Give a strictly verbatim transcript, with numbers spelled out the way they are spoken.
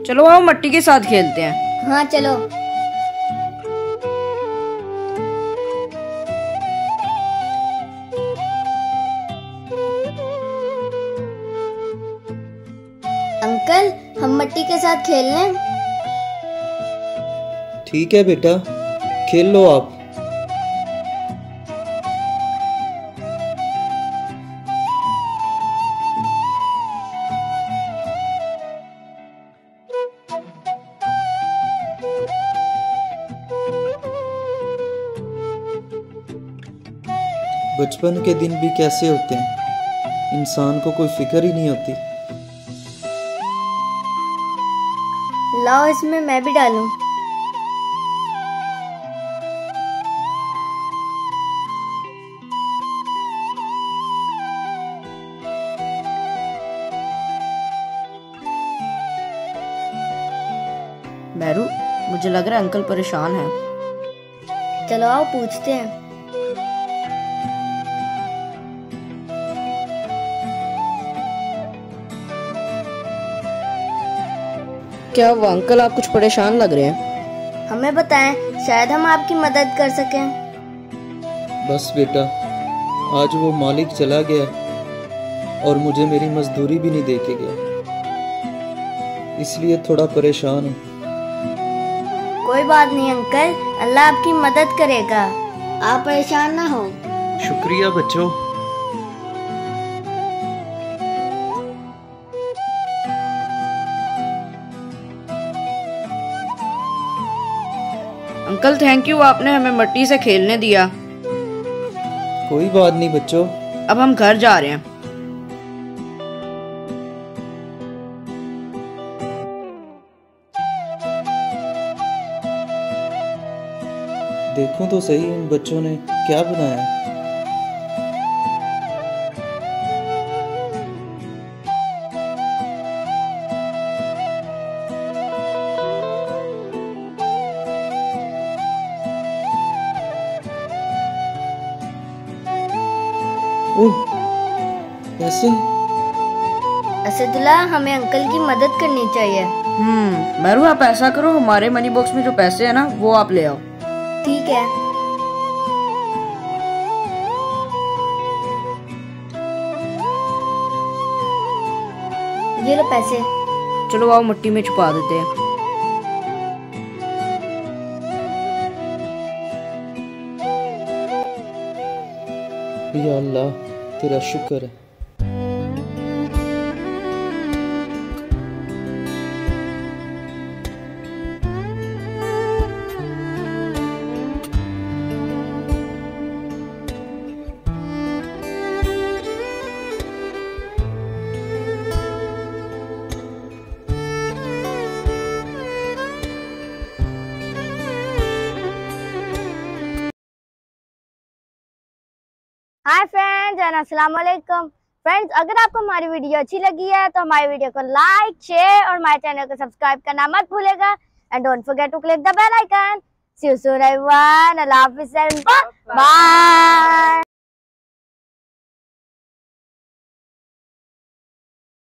चलो आओ मट्टी के साथ खेलते हैं। हाँ चलो। अंकल हम मट्टी के साथ खेल लें? ठीक है बेटा, खेल लो आप। बचपन के दिन भी कैसे होते हैं, इंसान को कोई फिक्र ही नहीं होती। लाओ इसमें मैं भी डालूं। मैरू, मुझे लग रहा है अंकल परेशान है। चलो आओ पूछते हैं। क्या हुआ अंकल, आप कुछ परेशान लग रहे हैं? हमें बताएं, शायद हम आपकी मदद कर सकें। बस बेटा, आज वो मालिक चला गया और मुझे मेरी मजदूरी भी नहीं दे के गया, इसलिए थोड़ा परेशान हूँ। कोई बात नहीं अंकल, अल्लाह आपकी मदद करेगा, आप परेशान ना हो। शुक्रिया बच्चों। अंकल थैंक यू, आपने हमें मट्टी से खेलने दिया। कोई बात नहीं बच्चों। अब हम घर जा रहे हैं। देखो तो सही इन बच्चों ने क्या बनाया है। ओह, कैसे? असदुल्ला, हमें अंकल की मदद करनी चाहिए। हम्म मैरू, आप ऐसा करो, हमारे मनी बॉक्स में जो पैसे है ना वो आप ले आओ। ठीक है। ये लो पैसे। चलो आओ मिट्टी में छुपा देते हैं। या अल्लाह, तेरा शुक्र है। हाय फ्रेंड्स एंड अस्सलाम वालेकुम। फ्रेंड्स, अगर आपको हमारी वीडियो अच्छी लगी है तो हमारी वीडियो को लाइक, शेयर और हमारे चैनल को सब्सक्राइब करना मत भूलेगा। And don't forget to click the bell icon. See you soon everyone. अल्लाह हाफिज़ एंड बाय।